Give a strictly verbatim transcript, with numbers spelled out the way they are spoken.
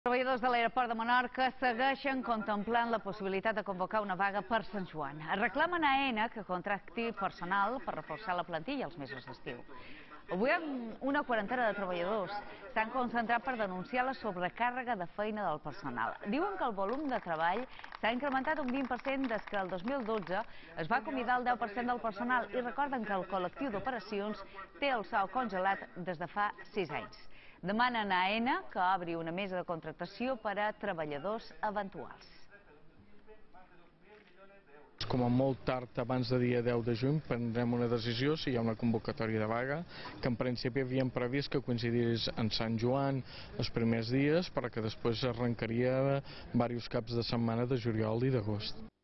Els treballadors de l'aeroport de Menorca segueixen contemplant la possibilitat de convocar una vaga per Sant Joan. Reclamen a AENA que contracti personal per reforçar la plantilla els mesos d'estiu. Avui una quarantena de treballadors s'han concentrat per denunciar la sobrecàrrega de feina del personal. Diuen que el volum de treball s'ha incrementat un vint per cent des que el dos mil dotze es va acomiadar el deu per cent del personal i recorden que el col·lectiu d'operacions té el sou congelat des de fa sis anys. Demanen a AENA que obri una mesa de contractació per a treballadors eventuals. Com a molt tard, abans de dia deu de juny, prendrem una decisió si hi ha una convocatòria de vaga, que en principi havíem previst que coincidís en Sant Joan els primers dies, però que després arrencaria diversos caps de setmana de juliol i d'agost.